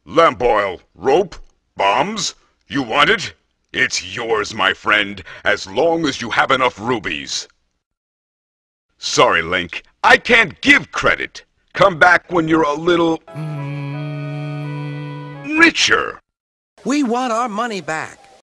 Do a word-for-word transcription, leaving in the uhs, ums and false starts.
Lamp oil, rope, bombs? You want it? It's yours, my friend, as long as you have enough rubies. Sorry, Link, I can't give credit. Come back when you're a little... richer. We want our money back.